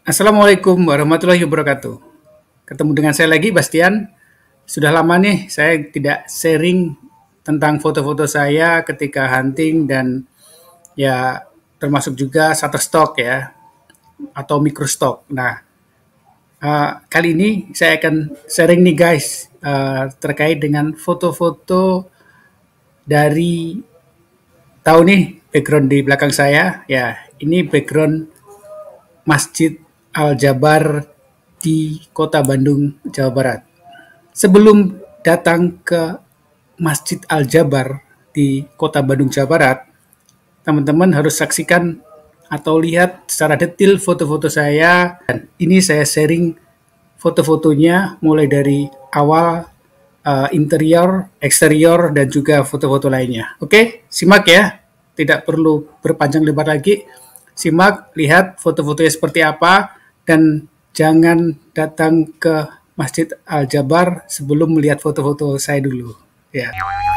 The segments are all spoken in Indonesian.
Assalamualaikum warahmatullahi wabarakatuh. Ketemu dengan saya lagi, Bastian. Sudah lama nih saya tidak sharing tentang foto-foto saya ketika hunting dan ya termasuk juga Shutterstock ya atau microstock. Nah, kali ini saya akan sharing nih guys terkait dengan foto-foto dari tahu nih background di belakang saya. Ya, ini background Masjid Al-Jabar di Kota Bandung, Jawa Barat. Sebelum datang ke Masjid Al-Jabar di Kota Bandung, Jawa Barat, teman-teman harus saksikan atau lihat secara detail foto-foto saya. Dan ini saya sharing foto-fotonya mulai dari awal interior, eksterior, dan juga foto-foto lainnya. Oke, simak ya. Tidak perlu berpanjang lebar lagi. Simak, lihat foto-fotonya seperti apa, dan jangan datang ke Masjid Al-Jabar sebelum melihat foto-foto saya dulu. Ya.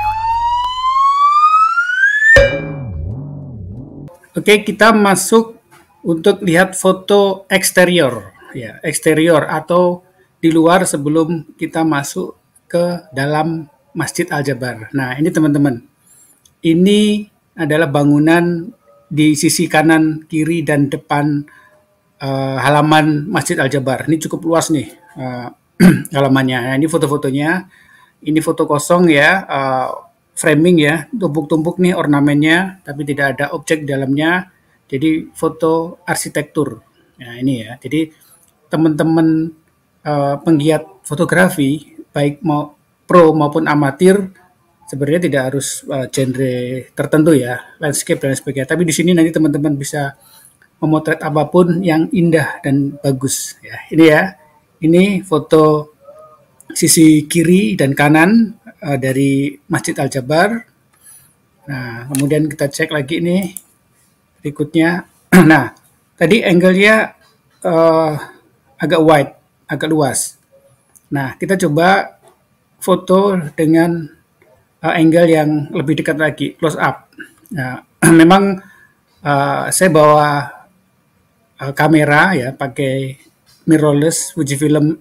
Oke, kita masuk untuk lihat foto eksterior. Ya, eksterior atau di luar sebelum kita masuk ke dalam Masjid Al-Jabar. Nah, ini teman-teman. Ini adalah bangunan di sisi kanan, kiri, dan depan halaman Masjid Al-Jabar. Ini cukup luas nih halamannya. Nah, ini foto-fotonya. Ini foto kosong ya, framing ya, tumpuk-tumpuk nih ornamennya, tapi tidak ada objek di dalamnya. Jadi foto arsitektur. Nah, ini ya. Jadi teman-teman penggiat fotografi, baik mau pro maupun amatir, sebenarnya tidak harus genre tertentu ya, landscape dan sebagainya. Tapi di sini nanti teman-teman bisa memotret apapun yang indah dan bagus. Ya, ini ya, ini foto sisi kiri dan kanan dari Masjid Al-Jabar. Nah, kemudian kita cek lagi nih berikutnya. Nah, tadi angle-nya agak wide, agak luas. Nah, kita coba foto dengan angle yang lebih dekat lagi, close up. Nah, memang saya bawa kamera ya, pakai mirrorless Fujifilm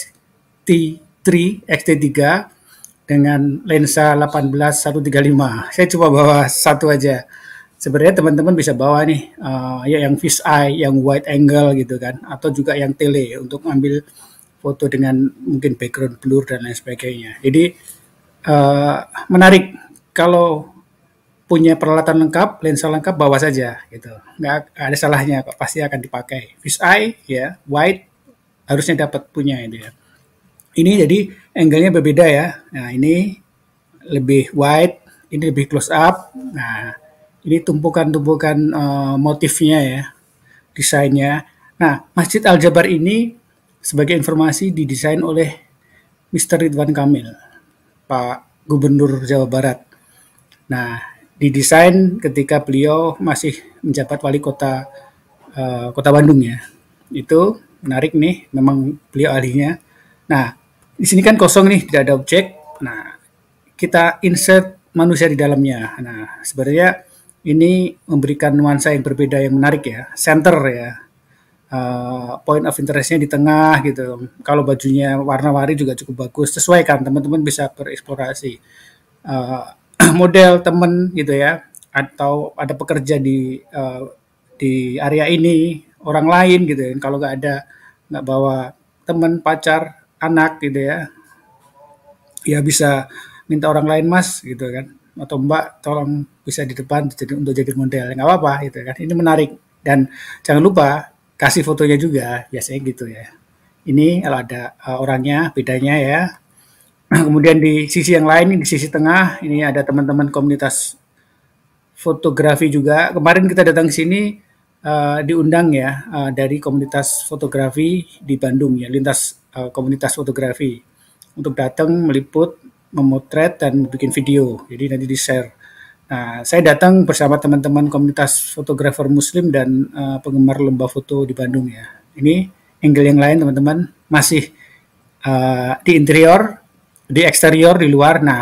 X-T3 dengan lensa 18-135. Saya coba bawa satu aja. Sebenarnya teman-teman bisa bawa nih ya yang fish eye, yang wide angle gitu kan, atau juga yang tele untuk ambil foto dengan mungkin background blur dan lain sebagainya. Jadi menarik kalau punya peralatan lengkap, lensa lengkap, bawa saja gitu. Nggak ada salahnya kok, pasti akan dipakai. Fish eye ya, wide harusnya dapat punya ini ya. Ini jadi angle-nya berbeda ya. Nah, ini lebih wide, ini lebih close up. Nah, ini tumpukan-tumpukan motifnya ya, desainnya. Nah, Masjid Al-Jabar ini sebagai informasi didesain oleh Mr. Ridwan Kamil, Pak Gubernur Jawa Barat. Nah, didesain ketika beliau masih menjabat wali kota Kota Bandung ya. Itu menarik nih, memang beliau ahlinya. Nah, di sini kan kosong nih, tidak ada objek. Nah, kita insert manusia di dalamnya. Nah, sebenarnya ini memberikan nuansa yang berbeda yang menarik ya. Center ya. Point of interestnya di tengah gitu. Kalau bajunya warna-warni juga cukup bagus. Sesuaikan, teman-teman bisa bereksplorasi. Model temen gitu ya, atau ada pekerja di area ini, orang lain gitu ya. Kalau nggak bawa teman, pacar, anak gitu ya, ya bisa minta orang lain mas gitu kan, atau mbak tolong bisa di depan untuk jadi model, nggak apa-apa gitu kan. Ini menarik dan jangan lupa kasih fotonya juga, biasanya gitu ya. Ini kalau ada orangnya, bedanya ya. Kemudian di sisi yang lain, di sisi tengah, ini ada teman-teman komunitas fotografi juga. Kemarin kita datang ke sini diundang ya dari komunitas fotografi di Bandung ya, lintas komunitas fotografi untuk datang meliput, memotret dan bikin video. Jadi nanti di-share. Nah, saya datang bersama teman-teman komunitas fotografer muslim dan penggemar lomba foto di Bandung ya. Ini angle yang lain teman-teman, masih di interior, di eksterior, di luar. Nah,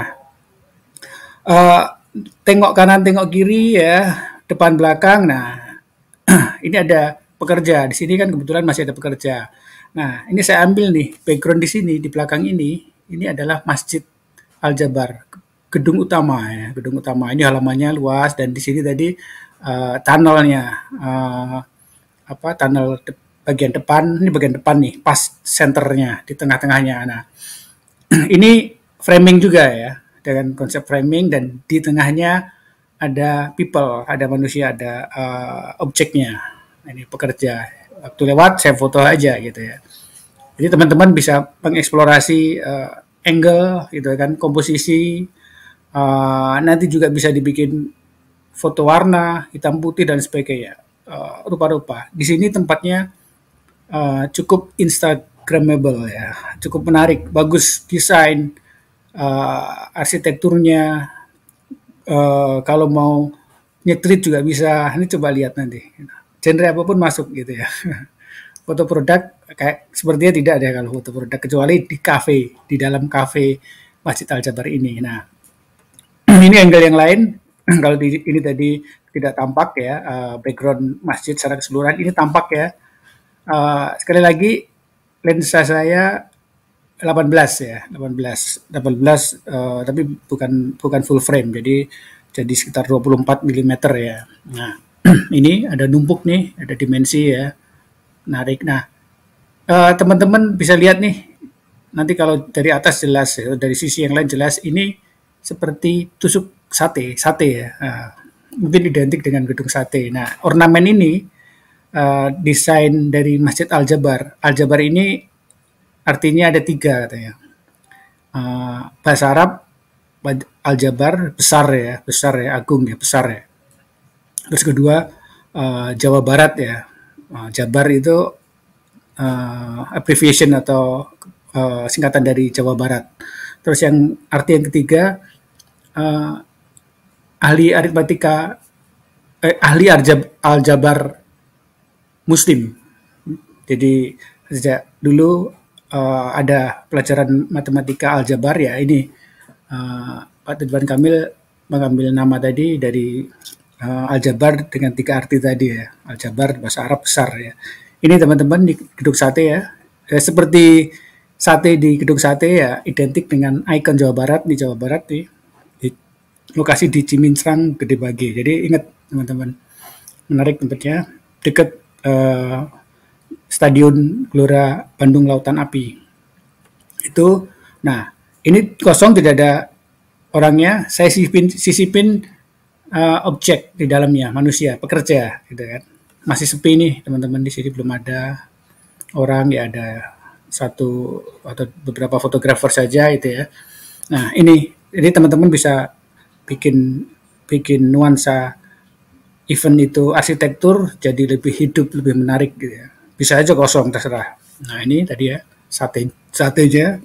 tengok kanan, tengok kiri ya, depan belakang. Nah, ini ada pekerja. Di sini kan kebetulan masih ada pekerja. Nah, ini saya ambil nih background di sini di belakang ini adalah Masjid Al Jabar, gedung utama ya, gedung utama. Ini halamannya luas dan di sini tadi tunnelnya, tunnel bagian depan, ini bagian depan nih, pas senternya di tengah-tengahnya. Nah, ini framing juga ya, dengan konsep framing dan di tengahnya ada people, ada manusia, ada objeknya. Ini pekerja. Waktu lewat saya foto aja gitu ya. Jadi teman-teman bisa mengeksplorasi angle gitu kan, komposisi. Nanti juga bisa dibikin foto warna, hitam putih dan sebagainya. Rupa-rupa. Di sini tempatnya cukup instagramable ya, cukup menarik, bagus desain, arsitekturnya. Kalau mau nyetrit juga bisa. Ini coba lihat nanti. Genre apapun masuk gitu ya. Foto produk kayak sepertinya tidak ada kalau foto produk kecuali di kafe, di dalam kafe Masjid Al Jabar ini. Nah, ini angle yang lain. Kalau ini tadi tidak tampak ya, background masjid secara keseluruhan ini tampak ya. Sekali lagi lensa saya 18 ya, 18 tapi bukan full frame. Jadi sekitar 24 mm ya. Nah, ini ada numpuk nih, ada dimensi ya. Menarik. Nah, teman-teman bisa lihat nih, nanti kalau dari atas jelas ya, dari sisi yang lain jelas ini seperti tusuk sate ya. Mungkin identik dengan gedung sate. Nah, ornamen ini desain dari Masjid Al Jabar. Al Jabar ini artinya ada 3 katanya. Bahasa Arab Al Jabar besar ya, agung ya, besar ya. Terus kedua Jawa Barat ya. Jabar itu abbreviation atau singkatan dari Jawa Barat. Terus yang arti yang ketiga ahli aritmatika, ahli aljabar Muslim. Jadi sejak dulu ada pelajaran matematika aljabar ya, ini Pak Ridwan Kamil mengambil nama tadi dari aljabar dengan 3 arti tadi ya. Aljabar bahasa Arab besar ya. Ini teman-teman di gedung sate ya. Seperti sate di gedung sate ya, identik dengan ikon Jawa Barat di Jawa Barat di lokasi di Cimincrang Gede Bage. Jadi ingat teman-teman, menarik tempatnya, dekat Stadion Gelora Bandung Lautan Api. Itu, nah ini kosong tidak ada orangnya. Saya sisipin objek di dalamnya, manusia, pekerja, gitu kan. Masih sepi nih teman-teman, di sini belum ada orang ya, ada satu atau beberapa fotografer saja itu ya. Nah ini teman-teman bisa bikin nuansa event itu arsitektur jadi lebih hidup, lebih menarik gitu ya. Bisa aja kosong terserah. Nah ini tadi ya satenya.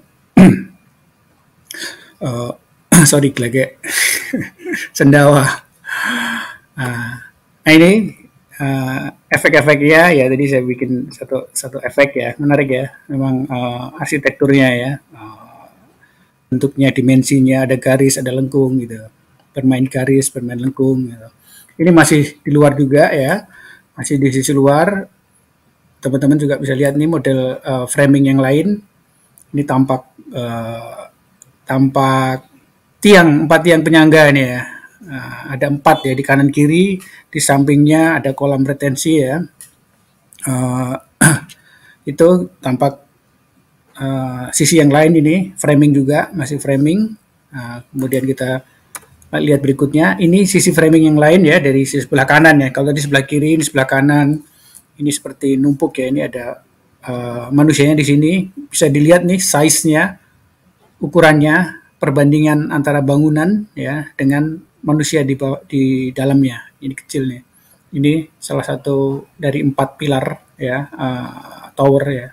Sorry gelege sendawa. Nah ini efek-efeknya ya, tadi saya bikin satu efek ya, menarik ya. Memang arsitekturnya ya, bentuknya, dimensinya, ada garis, ada lengkung gitu. Bermain garis, bermain lengkung gitu. Ini masih di luar juga ya, masih di sisi luar. Teman-teman juga bisa lihat nih model framing yang lain. Ini tampak 4 tiang penyangga ini ya. Ada 4 ya di kanan kiri, di sampingnya ada kolam retensi ya. Itu tampak sisi yang lain ini framing juga, masih framing. Kemudian kita lihat berikutnya, ini sisi framing yang lain ya, dari sisi sebelah kanan ya. Kalau tadi sebelah kiri, ini sebelah kanan. Ini seperti numpuk ya. Ini ada manusianya di sini. Bisa dilihat nih size-nya, ukurannya, perbandingan antara bangunan ya dengan manusia di dalamnya. Ini kecil nih. Ini salah satu dari 4 pilar ya, tower ya.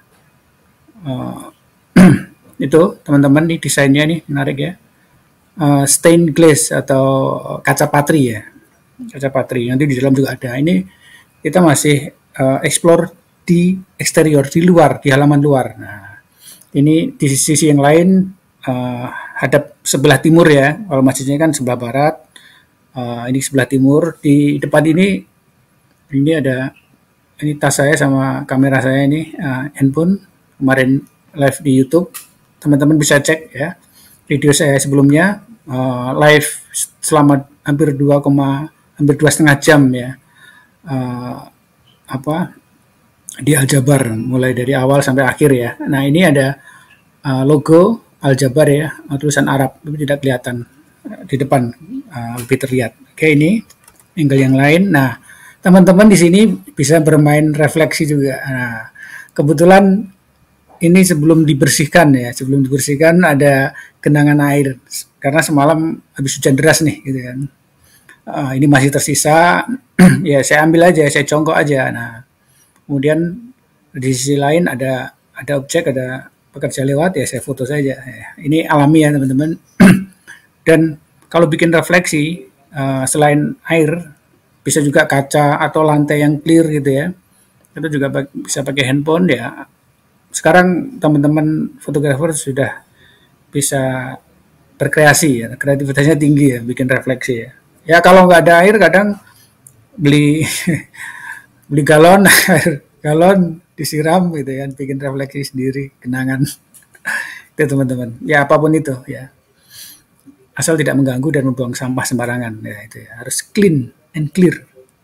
Itu teman-teman nih desainnya nih menarik ya. Stained glass atau kaca patri ya. Kaca patri. Nanti di dalam juga ada. Ini kita masih explore di eksterior, di luar, di halaman luar. Nah, ini di sisi yang lain hadap sebelah timur ya. Kalau masjidnya kan sebelah barat. Ini sebelah timur. Di depan ini ada ini tas saya sama kamera saya ini, handphone, kemarin live di YouTube, teman-teman bisa cek ya, video saya sebelumnya, live selama hampir hampir 2,5 jam ya, eee, apa, di Aljabar, mulai dari awal sampai akhir ya. Nah ini ada, logo Aljabar ya, tulisan Arab, tapi tidak kelihatan, di depan, lebih terlihat. Oke ini angle yang lain. Nah, teman-teman di sini bisa bermain refleksi juga. Nah, kebetulan ini sebelum dibersihkan ada genangan air karena semalam habis hujan deras nih, gitu kan. Ini masih tersisa, ya saya ambil aja, saya congkok aja. Nah, kemudian di sisi lain ada objek, ada pekerja lewat, ya saya foto saja. Ya, ini alami ya teman-teman. Dan kalau bikin refleksi, selain air, bisa juga kaca atau lantai yang clear gitu ya. Itu juga bisa pakai handphone ya. Sekarang teman-teman fotografer sudah bisa berkreasi ya, kreativitasnya tinggi ya, bikin refleksi ya. Ya kalau nggak ada air kadang beli beli galon, galon disiram gitu kan, bikin refleksi sendiri, kenangan. Itu teman-teman. Ya apapun itu ya. Asal tidak mengganggu dan membuang sampah sembarangan ya itu ya. Harus clean and clear.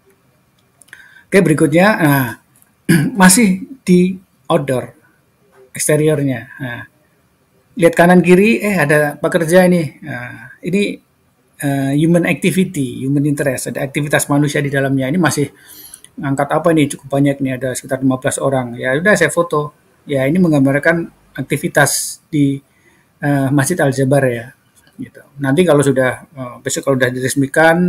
Oke, berikutnya nah masih di outdoor eksteriornya. Nah, lihat kanan kiri ada pekerja ini. Nah, ini human activity, human interest, ada aktivitas manusia di dalamnya. Ini masih ngangkat apa nih cukup banyak nih, ada sekitar 15 orang. Ya udah saya foto. Ya ini menggambarkan aktivitas di Masjid Al-Jabar ya. Gitu. Nanti kalau sudah besok kalau sudah diresmikan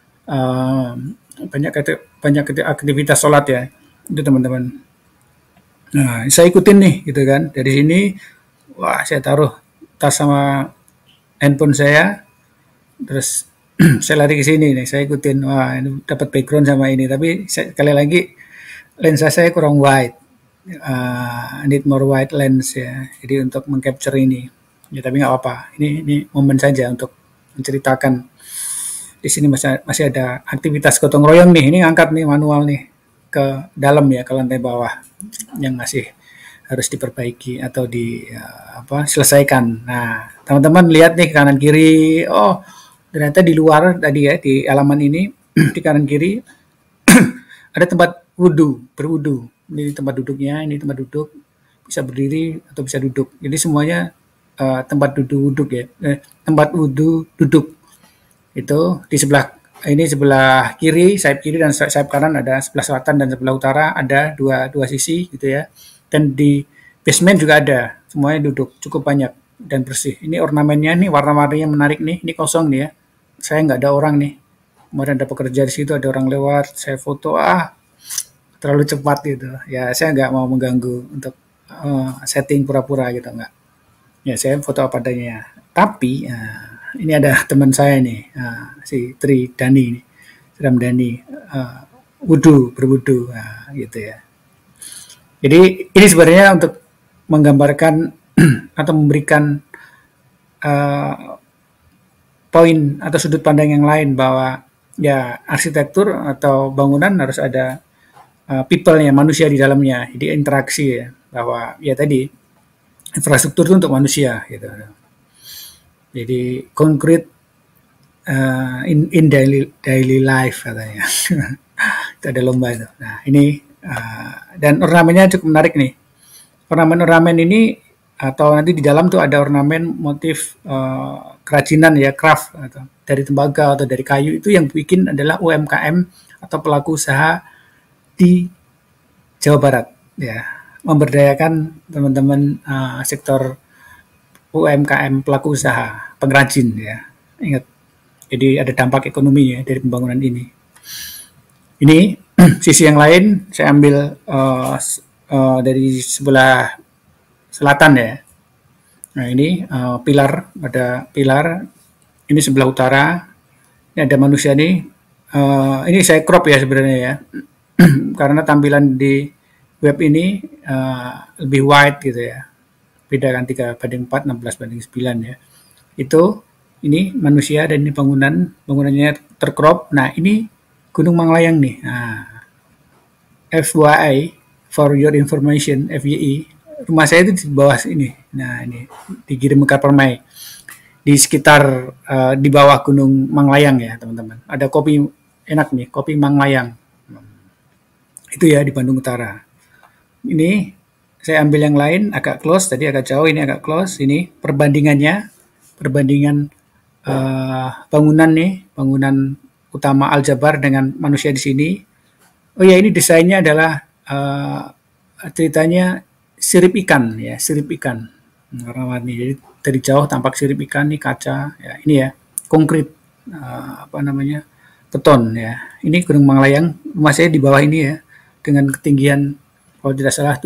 banyak aktivitas sholat ya itu teman-teman. Nah saya ikutin nih gitu kan, dari sini wah saya taruh tas sama handphone saya, terus saya lari ke sini nih, saya ikutin, wah ini dapat background sama ini, tapi sekali lagi lensa saya kurang wide, need more wide lens ya, jadi untuk mengcapture ini ya, tapi nggak apa-apa, ini momen saja untuk menceritakan. Di sini masih ada aktivitas gotong royong nih, ini ngangkat nih manual nih ke dalam ya, ke lantai bawah yang masih harus diperbaiki atau selesaikan. Nah, teman-teman lihat nih kanan kiri, oh ternyata di luar tadi ya, di halaman ini di kanan kiri ada tempat berwudu. Ini tempat duduknya, ini tempat duduk, bisa berdiri atau bisa duduk. Jadi semuanya tempat duduk ya, tempat wudu duduk. Itu di sebelah kiri, sayap kiri dan sayap kanan, ada sebelah selatan dan sebelah utara, ada dua sisi gitu ya. Dan di basement juga ada, semuanya duduk, cukup banyak dan bersih. Ini ornamennya nih, warna-warninya menarik nih, ini kosong nih ya. Saya nggak ada orang nih. Kemarin ada pekerja di situ, ada orang lewat, saya foto, terlalu cepat gitu. Ya saya nggak mau mengganggu untuk setting pura-pura gitu, nggak. Ya saya foto apa adanya. Tapi ini ada teman saya nih, si Tri Dani, Ram Dani, berwudu, gitu ya. Jadi ini sebenarnya untuk menggambarkan atau memberikan poin atau sudut pandang yang lain bahwa ya arsitektur atau bangunan harus ada people-nya, manusia di dalamnya, jadi interaksi ya, bahwa ya tadi infrastruktur itu untuk manusia gitu. Jadi concrete in daily life katanya. Itu ada lomba itu. Nah ini dan ornamennya cukup menarik nih. Ornamen-ornamen ini atau nanti di dalam tuh ada ornamen motif kerajinan ya, craft atau dari tembaga atau dari kayu, itu yang bikin adalah UMKM atau pelaku usaha di Jawa Barat ya, memberdayakan teman-teman sektor UMKM, pelaku usaha, pengrajin ya. Ingat, jadi ada dampak ekonomi ya dari pembangunan ini. Ini sisi yang lain saya ambil dari sebelah selatan ya. Nah ini pilar, ada pilar. Ini sebelah utara. Ini ada manusia nih. Ini saya crop ya sebenarnya ya, karena tampilan di web ini lebih wide gitu ya. Beda kan 3:4, 16:9 ya. Itu ini manusia dan ini bangunannya tercrop. Nah ini Gunung Manglayang nih. Nah, FYI, for your information, FYI, rumah saya itu di bawah ini. Nah, ini di Giri Mekar Permai, di sekitar di bawah Gunung Manglayang ya, teman-teman. Ada kopi enak nih, kopi Manglayang. Itu ya di Bandung Utara. Ini saya ambil yang lain agak close, tadi agak jauh, ini agak close. Ini perbandingan bangunan nih, bangunan utama Al-Jabar dengan manusia di sini. Oh ya, ini desainnya adalah ceritanya sirip ikan ya, sirip ikan warna-warni. Jadi dari jauh tampak sirip ikan nih, kaca ya, ini ya konkret beton ya. Ini Gunung Manglayang, rumah saya di bawah ini ya, dengan ketinggian kalau tidak salah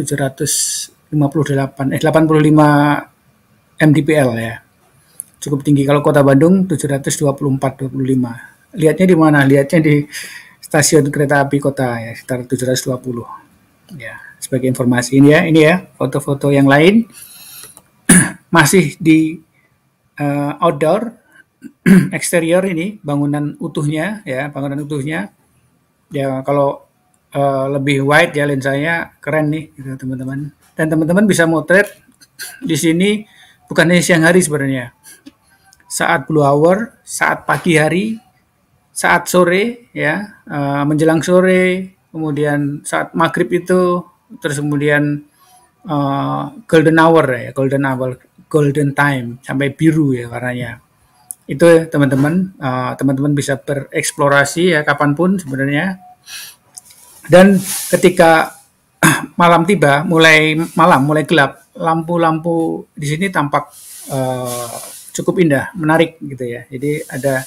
85 mdpl ya. Cukup tinggi. Kalau Kota Bandung 724-25. Lihatnya di mana? Lihatnya di stasiun kereta api kota ya, sekitar 720. Ya, sebagai informasi ini ya, foto-foto yang lain masih di outdoor eksterior ini bangunan utuhnya ya, Ya, kalau lebih wide ya lensanya keren nih gitu teman-teman. Dan teman-teman bisa motret di sini bukan hanya siang hari sebenarnya. Saat blue hour, saat pagi hari, saat sore ya, menjelang sore, kemudian saat maghrib itu, terus kemudian golden hour ya, golden time sampai biru ya warnanya. Itu teman-teman, teman-teman bisa bereksplorasi ya kapanpun sebenarnya. Dan ketika malam tiba, mulai gelap, lampu-lampu di sini tampak cukup indah, menarik gitu ya. Jadi ada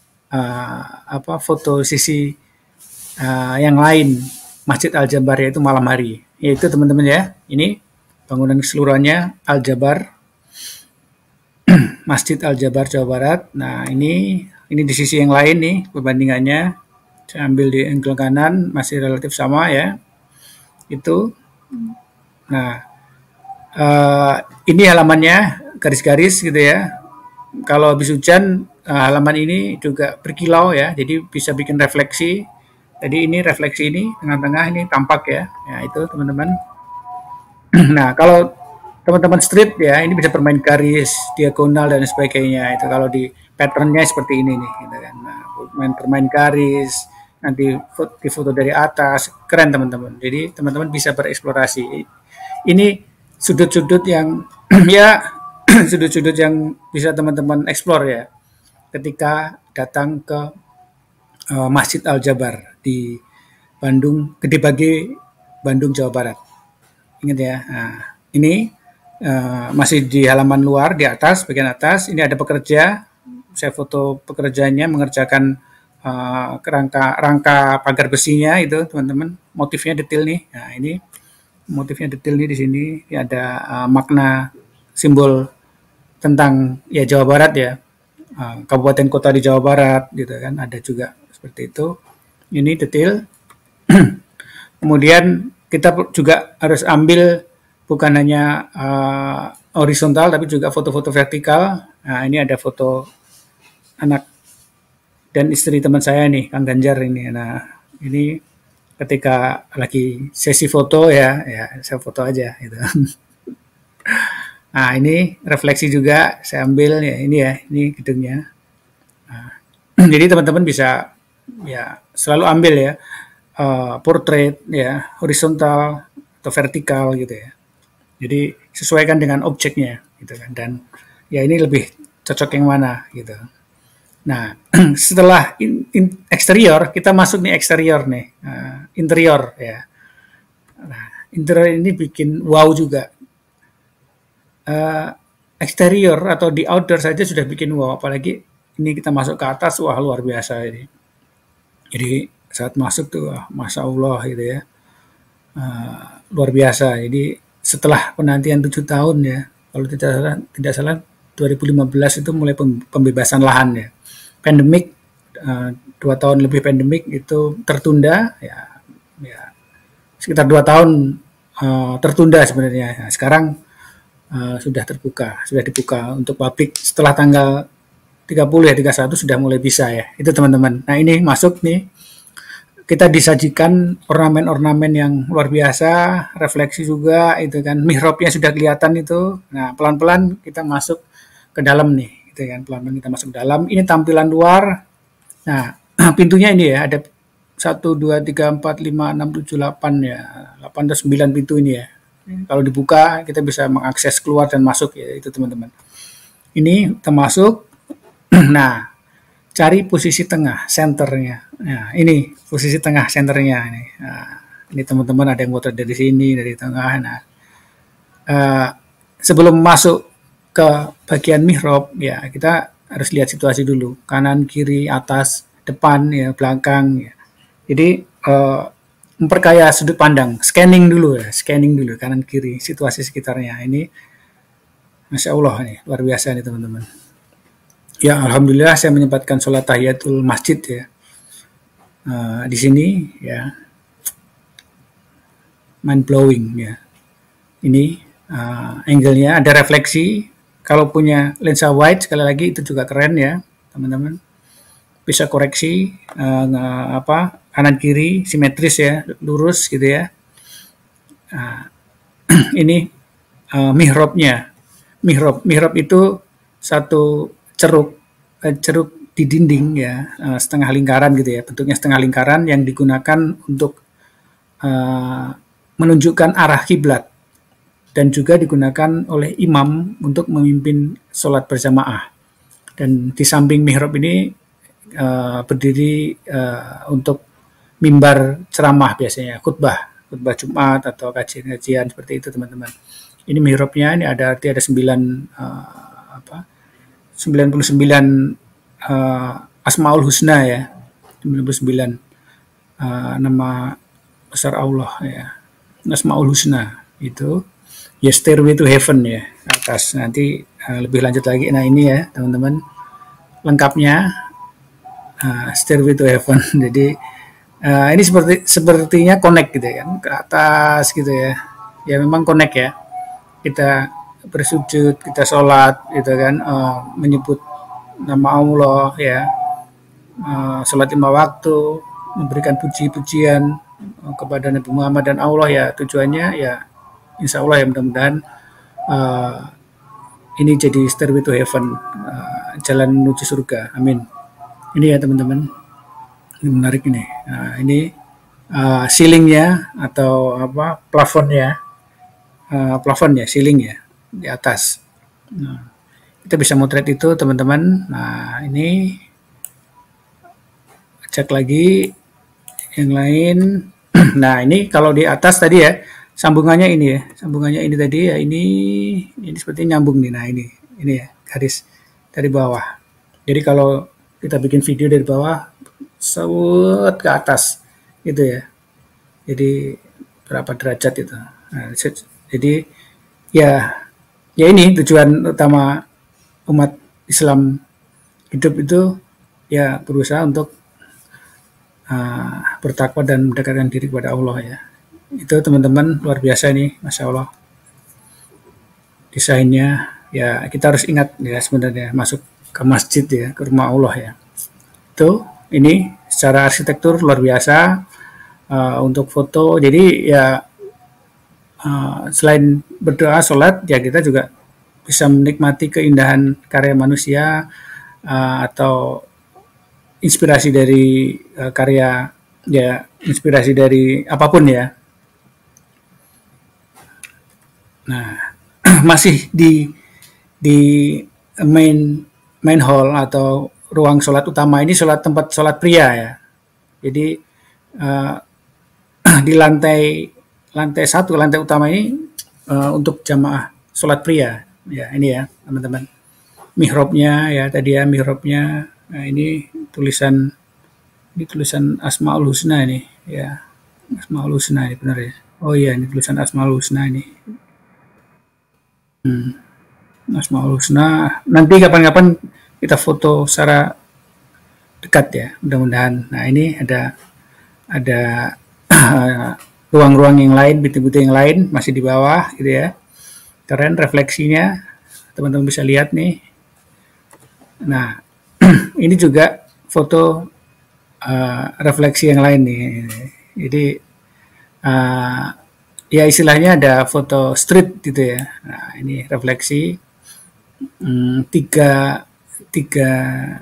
foto sisi yang lain Masjid Al-Jabar, yaitu malam hari. Yaitu teman-teman ya, ini bangunan keseluruhannya Al-Jabar, Masjid Al-Jabar Jawa Barat. Nah, ini di sisi yang lain nih perbandingannya. Saya ambil di angle kanan, masih relatif sama ya. Itu. Nah, ini halamannya garis-garis gitu ya. Kalau habis hujan, halaman ini juga berkilau ya, jadi bisa bikin refleksi. Jadi ini refleksi ini tengah-tengah ini tampak ya. Ya itu teman-teman. Nah, kalau teman-teman street ya, ini bisa bermain garis, diagonal dan sebagainya. Itu kalau di patternnya seperti ini nih, gitu kan. Nah, bermain garis, nanti foto dari atas, keren teman-teman. Jadi teman-teman bisa bereksplorasi. Ini sudut-sudut yang ya sudut-sudut yang bisa teman-teman eksplor ya ketika datang ke Masjid Al-Jabar di Bandung, Gede Bage, Bandung, Jawa Barat. Ingat ya. Nah, ini masih di halaman luar, di atas, bagian atas. Ini ada pekerja. Saya foto pekerjanya mengerjakan rangka pagar besinya itu, teman-teman. Motifnya detail nih. Nah, ini motifnya detail nih di sini. Ini ada makna simbol tentang ya Jawa Barat ya, kabupaten kota di Jawa Barat gitu kan, ada juga seperti itu. Ini detail. Kemudian kita juga harus ambil bukan hanya horizontal tapi juga foto-foto vertikal. Nah, ini ada foto anak dan istri teman saya nih, Kang Ganjar ini. Nah, ini ketika lagi sesi foto ya saya foto aja gitu. Nah, ini refleksi juga saya ambil ya, ini gedungnya. Nah, jadi teman-teman bisa ya selalu ambil ya portrait ya, horizontal atau vertikal gitu ya. Jadi sesuaikan dengan objeknya gitu kan, dan ya ini lebih cocok yang mana gitu. Nah, setelah eksterior, kita masuk nih eksterior nih, interior ya. Nah, interior ini bikin wow juga. Eksterior atau di outdoor saja sudah bikin wow, apalagi ini kita masuk ke atas, wah luar biasa ini. Jadi saat masuk tuh, masya Allah gitu ya, luar biasa. Jadi setelah penantian 7 tahun ya, kalau tidak salah 2015 itu mulai pembebasan lahan ya. Pandemik 2 tahun lebih pandemik itu tertunda ya sekitar 2 tahun tertunda sebenarnya. Nah, sekarang sudah dibuka untuk publik setelah tanggal 30 ya 31 sudah mulai bisa ya. Itu teman-teman. Nah, ini masuk nih kita disajikan ornamen-ornamen yang luar biasa, refleksi juga itu kan, mihrabnya sudah kelihatan itu. Nah, pelan-pelan kita masuk ke dalam nih, gitu kan, pelan-pelan kita masuk ke dalam. Ini tampilan luar. Nah, pintunya ini ya, ada 1, 2, 3, 4, 5, 6, 7, 8 ya, 8 atau 9 pintu ini ya. Kalau dibuka, kita bisa mengakses keluar dan masuk ya, itu teman-teman. Ini kita masuk. Nah, cari posisi tengah, senternya. Nah, ini posisi tengah, senternya. Nah, ini teman-teman ada yang potret dari sini, dari tengah. Nah, uh, sebelum masuk ke bagian mihrab, ya kita harus lihat situasi dulu. Kanan, kiri, atas, depan, ya belakang. Ya. Jadi, memperkaya sudut pandang, scanning dulu ya, scanning dulu kanan kiri, situasi sekitarnya. Ini, Masya Allah nih, luar biasa nih teman-teman. Ya, alhamdulillah saya menyempatkan sholat tahiyatul masjid ya. Di sini ya, mind blowing ya. Ini angle-nya ada refleksi. Kalau punya lensa wide sekali lagi itu juga keren ya, teman-teman. Bisa koreksi kanan kiri simetris ya, lurus gitu ya. Ini mihrabnya. Mihrab itu satu ceruk di dinding ya, setengah lingkaran gitu ya, bentuknya setengah lingkaran yang digunakan untuk menunjukkan arah kiblat dan juga digunakan oleh imam untuk memimpin sholat berjamaah. Dan di samping mihrab ini berdiri untuk mimbar ceramah biasanya, khutbah Jumat atau kajian-kajian seperti itu teman-teman. Ini mihrabnya, ini ada 99 Asmaul Husna ya, 99 nama besar Allah ya, Asmaul Husna itu ya, Stairway to Heaven ya, atas. Nanti lebih lanjut lagi. Nah ini ya teman-teman lengkapnya, Stairway to Heaven. Jadi ini sepertinya connect gitu ya kan, ke atas gitu ya. Ya memang connect ya. Kita bersujud, kita sholat gitu kan, menyebut nama Allah ya, sholat 5 waktu, memberikan puji-pujian kepada Nabi Muhammad dan Allah ya, tujuannya ya insya Allah ya mudah-mudahan ini jadi stairway to heaven, jalan menuju surga, amin. Ini ya teman-teman, ini menarik ini. Nah, ini ceilingnya atau plafonnya, ceiling ya di atas. Nah, kita bisa motret itu teman-teman. Nah ini cek lagi yang lain. Nah ini kalau di atas tadi ya, sambungannya ini ya, sambungannya ini tadi ya, ini seperti nyambung nih. Nah ini ya garis dari bawah. Jadi kalau kita bikin video dari bawah, sewet ke atas gitu ya. Jadi berapa derajat itu. Nah, jadi ya ini tujuan utama umat Islam hidup itu ya, berusaha untuk bertakwa dan mendekatkan diri kepada Allah ya. Itu teman-teman luar biasa nih, Masya Allah. Desainnya ya, kita harus ingat ya sebenarnya masuk ke masjid ya, ke rumah Allah ya. Itu ini secara arsitektur luar biasa. Untuk foto, jadi ya selain berdoa sholat ya, kita juga bisa menikmati keindahan karya manusia atau inspirasi dari karya ya, inspirasi dari apapun ya. Nah masih di main hall atau ruang sholat utama ini, tempat sholat pria ya. Jadi di lantai 1, lantai utama ini untuk jamaah sholat pria ya. Ini ya teman-teman, mihrabnya ya tadi ya, mihrabnya. Nah ini tulisan Asmaul Husna ini ya, Asmaul Husna ini benar ya. Oh iya, ini tulisan Asmaul Husna ini. Asmaul Husna. Nanti kapan-kapan kita foto secara dekat ya, mudah-mudahan. Nah ini ada ruang-ruang yang lain, pintu-pintu yang lain masih di bawah gitu ya. Keren refleksinya, teman-teman bisa lihat nih. Nah ini juga foto refleksi yang lain nih. Jadi uh, ya istilahnya ada foto street gitu ya. Nah, ini refleksi tiga tiga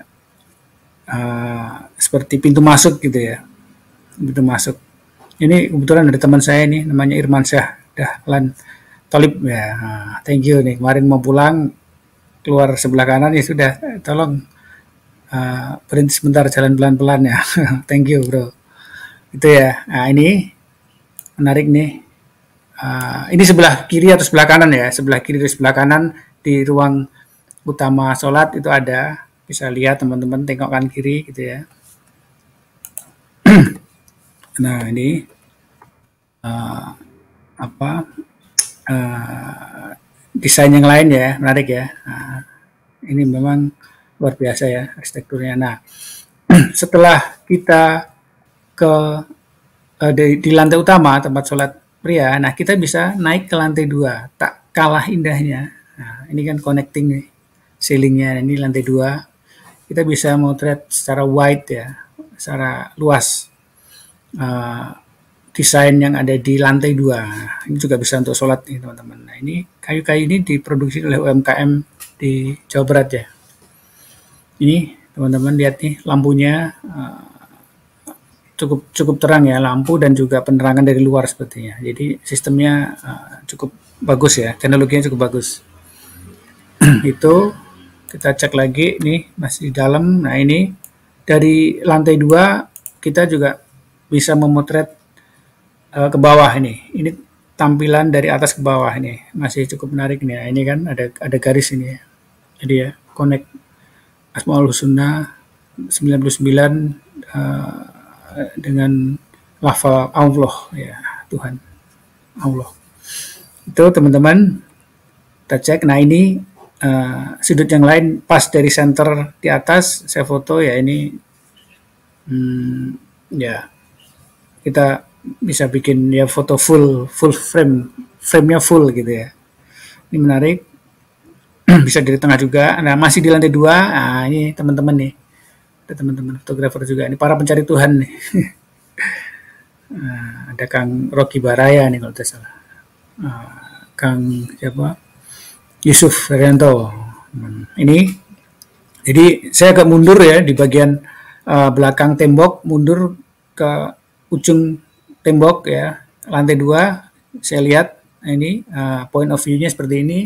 seperti pintu masuk gitu ya, pintu masuk. Ini kebetulan ada teman saya nih, namanya Irman Syah Dahlan Tolib ya. Thank you nih, kemarin mau pulang keluar sebelah kanan ya sudah, tolong berhenti sebentar, jalan pelan-pelan ya. Thank you bro. Itu ya. Nah ini menarik nih. Ini sebelah kiri atau sebelah kanan ya, sebelah kiri atau sebelah kanan di ruang utama sholat itu ada, bisa lihat teman-teman, tengok kan kiri gitu ya. Nah ini apa desain yang lain ya, menarik ya. Nah, ini memang luar biasa ya arsitekturnya. Nah setelah kita ke di lantai utama tempat sholat pria, nah kita bisa naik ke lantai 2, tak kalah indahnya. Nah, ini kan connecting nih, ceilingnya ini lantai 2, kita bisa motret secara wide ya, secara luas desain yang ada di lantai 2. Ini juga bisa untuk sholat nih teman-teman. Nah ini kayu-kayu ini diproduksi oleh UMKM di Jawa Barat ya. Ini teman-teman lihat nih lampunya cukup terang ya, lampu dan juga penerangan dari luar sepertinya. Jadi sistemnya cukup bagus ya, teknologinya cukup bagus. Itu kita cek lagi nih, masih di dalam. Nah ini dari lantai 2 kita juga bisa memotret ke bawah ini. Ini tampilan dari atas ke bawah ini masih cukup menarik nih. Nah, ini kan ada garis ini ya. Jadi ya connect Asmaul Husna 99 dengan lafal Allah ya, Tuhan Allah. Itu teman-teman kita cek. Nah ini sudut yang lain pas dari center di atas saya foto ya, ini ya kita bisa bikin ya foto full frame-nya full gitu ya. Ini menarik. Bisa dari tengah juga. Nah masih di lantai 2. Nah ini teman-teman nih, ada teman-teman fotografer juga, ini para pencari Tuhan nih. Ada Kang Rocky Baraya nih kalau tidak salah, Kang siapa, Yusuf Ferianto. Ini jadi saya agak mundur ya di bagian belakang tembok, mundur ke ujung tembok ya, lantai 2. Saya lihat ini point of view-nya seperti ini,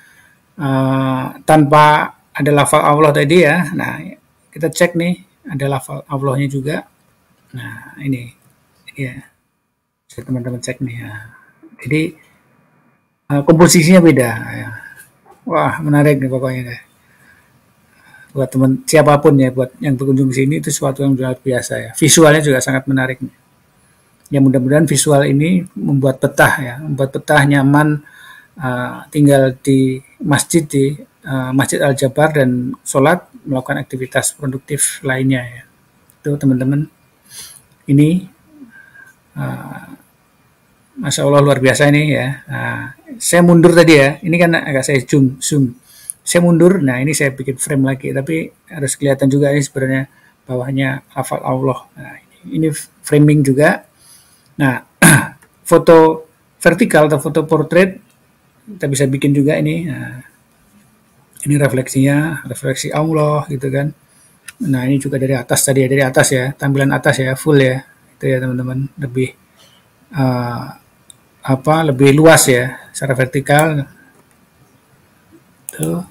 tanpa ada lafal Allah tadi ya. Nah kita cek nih, ada lafal Allahnya juga. Nah ini ya, teman-teman cek nih ya. Jadi komposisinya beda ya. Wah menarik nih pokoknya deh. Buat teman siapapun ya, buat yang berkunjung ke sini itu sesuatu yang luar biasa ya. Visualnya juga sangat menarik nih. Ya mudah-mudahan visual ini membuat betah ya, membuat betah, nyaman tinggal di masjid, di Masjid Al-Jabar dan sholat, melakukan aktivitas produktif lainnya ya. Itu teman-teman, ini Masya Allah luar biasa ini ya. Saya mundur tadi ya, ini kan agak saya zoom. Saya mundur, nah ini saya bikin frame lagi, tapi harus kelihatan juga ini sebenarnya bawahnya hafal Allah. Nah, ini framing juga. Nah foto vertikal atau foto portrait kita bisa bikin juga ini. Nah, ini refleksinya, refleksi Allah gitu kan. Nah ini juga dari atas tadi ya, dari atas ya, tampilan atas ya, full ya, itu ya teman-teman, lebih lebih luas ya secara vertikal. Tuh.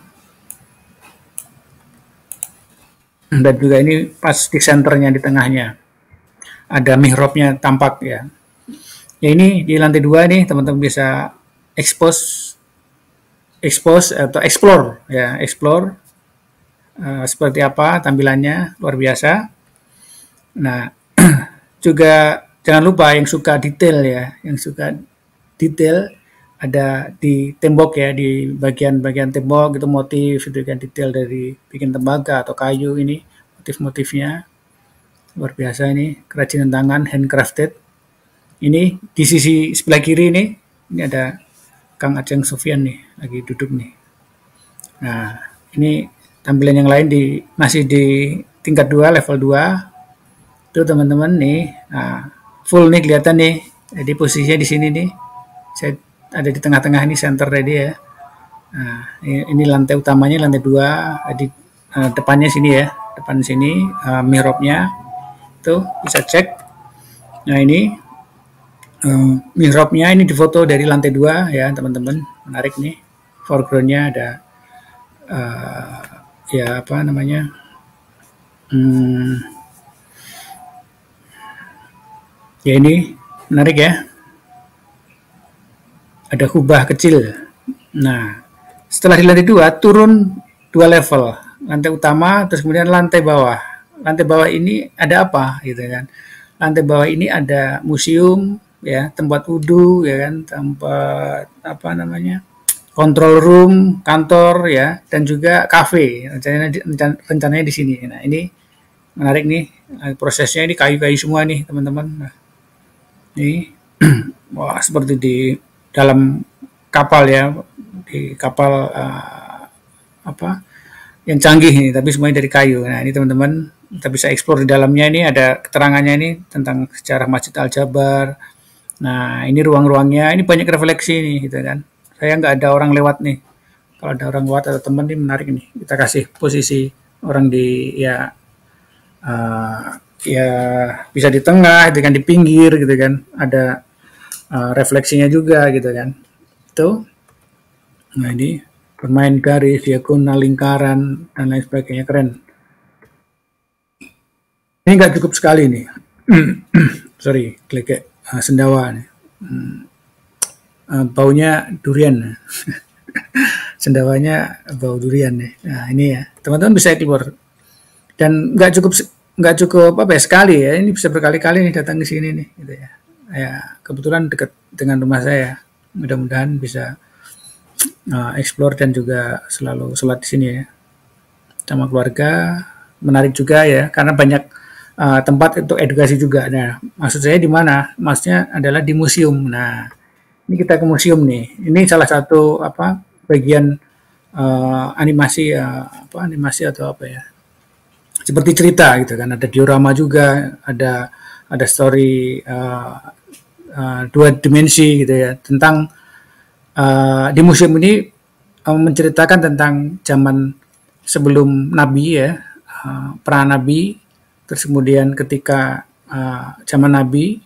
Dan juga ini pas di senternya, di tengahnya ada mihrabnya tampak ya. Ya ini di lantai 2 nih teman-teman bisa expose atau explore ya, explore seperti apa tampilannya, luar biasa. Nah juga jangan lupa yang suka detail ya, yang suka detail ada di tembok ya, di bagian-bagian tembok itu motif itu kan, detail dari bikin tembaga atau kayu, ini motif-motifnya luar biasa, ini kerajinan tangan, handcrafted. Ini di sisi sebelah kiri ini ada Kang Aceng Sofian nih lagi duduk nih. Nah ini tampilan yang lain masih di tingkat 2, level 2. Tuh teman-teman nih, nah, full nih kelihatan nih. Jadi posisinya di sini nih. Saya ada di tengah-tengah ini center tadi ya. Nah, ini lantai utamanya lantai 2, di depannya sini ya, depan sini mihrabnya. Tuh bisa cek. Nah, ini mihrabnya ini difoto dari lantai 2 ya, teman-teman. Menarik nih. Foregroundnya ada ya apa namanya? Ya ini menarik ya. Ada kubah kecil. Nah, setelah di lantai 2 turun 2 level. Lantai utama terus kemudian lantai bawah. Lantai bawah ini ada apa gitu kan. Lantai bawah ini ada museum ya, tempat wudhu ya kan, tempat apa namanya? Control room, kantor ya, dan juga kafe. Rencananya di sini. Nah, ini menarik nih. Prosesnya ini kayu-kayu semua nih, teman-teman. Nah, ini wah seperti di dalam kapal ya, di kapal apa yang canggih ini, tapi semuanya dari kayu. Nah ini teman-teman kita bisa eksplor di dalamnya, ini ada keterangannya ini tentang sejarah Masjid Al Jabar. Nah ini ruang-ruangnya, ini banyak refleksi nih gitu kan. Saya nggak ada orang lewat nih. Kalau ada orang lewat atau teman ini menarik nih. Kita kasih posisi orang di ya ya bisa di tengah, gitu kan, di pinggir gitu kan. Ada refleksinya juga gitu kan. Tuh. Nah ini bermain garis, diagonal, lingkaran, dan lain sebagainya, keren. Ini nggak cukup sekali nih. Sorry, klik sendawa nih. Baunya durian. Sendawanya bau durian nih. Nah ini ya, teman-teman bisa keluar. Dan nggak cukup apa ya sekali ya. Ini bisa berkali-kali nih datang ke sini nih, gitu ya. Ya kebetulan dekat dengan rumah saya. Mudah-mudahan bisa explore dan juga selalu sholat di sini ya sama keluarga. Menarik juga ya karena banyak tempat untuk edukasi juga. Nah maksud saya di mana? Maksudnya adalah di museum. Nah ini kita ke museum nih. Ini salah satu apa bagian animasi animasi atau apa ya? Seperti cerita gitu kan. Ada diorama juga, ada story dua dimensi gitu ya tentang di museum ini menceritakan tentang zaman sebelum Nabi ya, pra Nabi, terus kemudian ketika zaman Nabi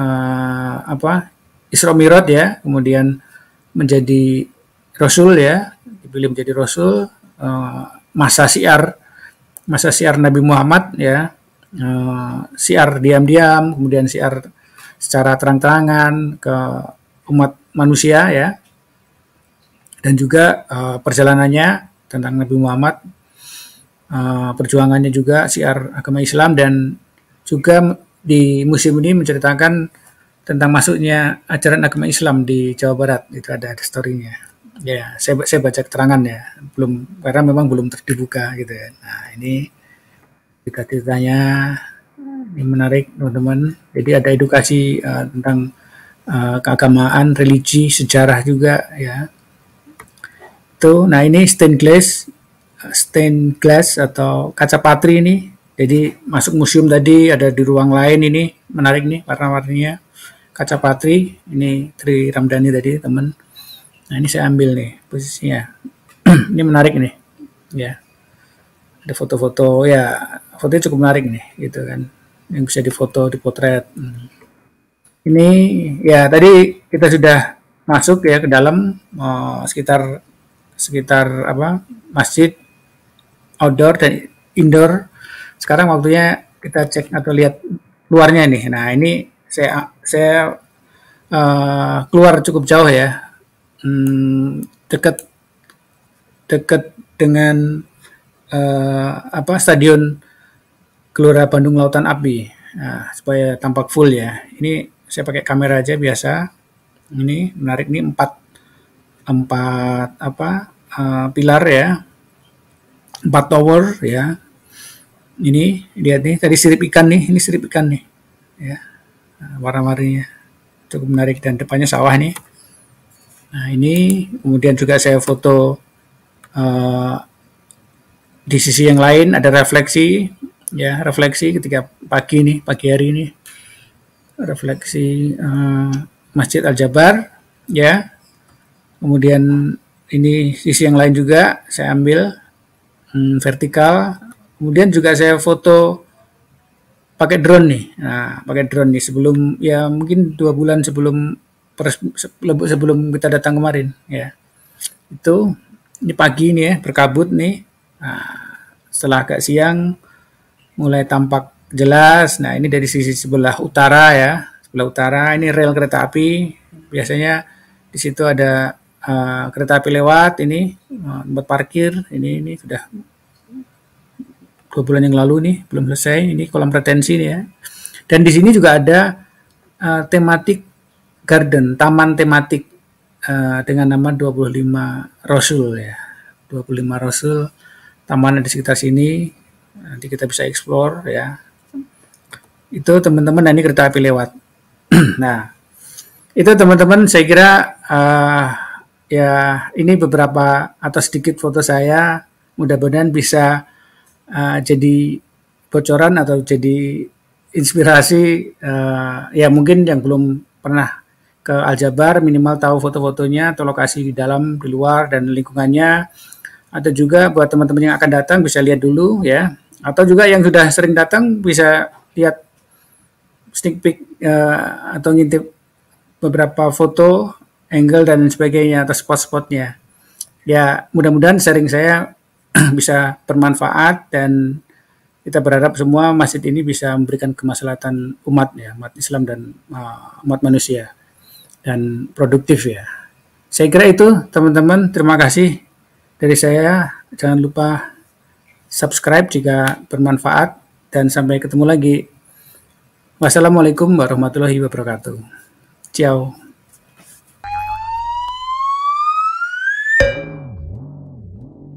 Isra Mi'raj ya, kemudian menjadi Rasul ya, dipilih menjadi Rasul, masa siar Nabi Muhammad ya, siar diam-diam, kemudian siar secara terang-terangan ke umat manusia ya, dan juga perjalanannya tentang Nabi Muhammad, perjuangannya juga siar agama Islam, dan juga di museum ini menceritakan tentang masuknya ajaran agama Islam di Jawa Barat. Itu ada story-nya. Ya, saya baca keterangan ya, belum karena memang belum terbuka gitu ya. Nah ini ceritanya ini menarik teman-teman. Jadi ada edukasi tentang keagamaan, religi, sejarah juga ya. Tuh, nah ini stained glass atau kaca patri ini. Jadi masuk museum tadi ada di ruang lain ini menarik nih warna-warninya. Kaca patri ini Tri Ramdhani tadi teman. Nah ini saya ambil nih posisinya. Ini menarik nih, ya. Ada foto-foto ya, fotonya cukup menarik nih, gitu kan. Yang bisa difoto, dipotret. Ini ya tadi kita sudah masuk ya ke dalam sekitar apa masjid outdoor dan indoor. Sekarang waktunya kita cek atau lihat luarnya nih. Nah ini saya keluar cukup jauh ya, dekat dengan stadion Gelora Bandung Lautan Api. Nah, supaya tampak full ya. Ini saya pakai kamera aja biasa. Ini menarik nih empat pilar ya, 4 tower ya. Ini lihat nih tadi sirip ikan nih, ini sirip ikan nih ya, warna-warninya cukup menarik dan depannya sawah nih. Nah ini kemudian juga saya foto di sisi yang lain ada refleksi ya, refleksi ketika pagi hari ini, refleksi Masjid Al-Jabar, ya. Kemudian ini sisi yang lain juga saya ambil vertikal. Kemudian juga saya foto pakai drone nih. Nah, pakai drone nih sebelum ya mungkin 2 bulan sebelum kita datang kemarin, ya. Itu ini pagi nih ya, berkabut nih. Nah, setelah agak siang mulai tampak jelas. Nah, ini dari sisi sebelah utara ya. Sebelah utara ini rel kereta api. Biasanya di situ ada kereta api lewat ini tempat parkir. Ini sudah 2 bulan yang lalu nih, belum selesai. Ini kolam retensi nih ya. Dan di sini juga ada tematik garden, taman tematik dengan nama 25 Rasul ya. 25 Rasul, taman di sekitar sini. Nanti kita bisa explore ya. Itu teman-teman, nah ini kereta api lewat. Nah, itu teman-teman saya kira ya ini beberapa atau sedikit foto saya. Mudah-mudahan bisa jadi bocoran atau jadi inspirasi ya mungkin yang belum pernah ke Al-Jabar minimal tahu foto-fotonya atau lokasi di dalam, di luar dan lingkungannya. Atau juga buat teman-teman yang akan datang bisa lihat dulu ya. Atau juga yang sudah sering datang bisa lihat sneak peek atau ngintip beberapa foto, angle dan sebagainya atau spot-spotnya. Ya mudah-mudahan sharing saya bisa bermanfaat dan kita berharap semua masjid ini bisa memberikan kemaslahatan umat ya, umat Islam dan umat manusia dan produktif ya. Saya kira itu teman-teman, terima kasih dari saya. Jangan lupa subscribe jika bermanfaat dan sampai ketemu lagi. Wassalamualaikum warahmatullahi wabarakatuh. Ciao.